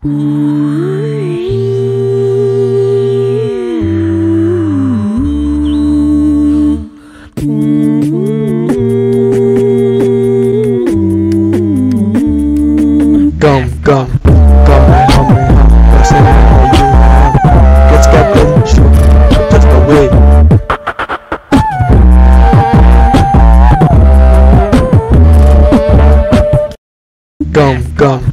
Kamehameha Rasengan. Let's get into touch my way. Gum.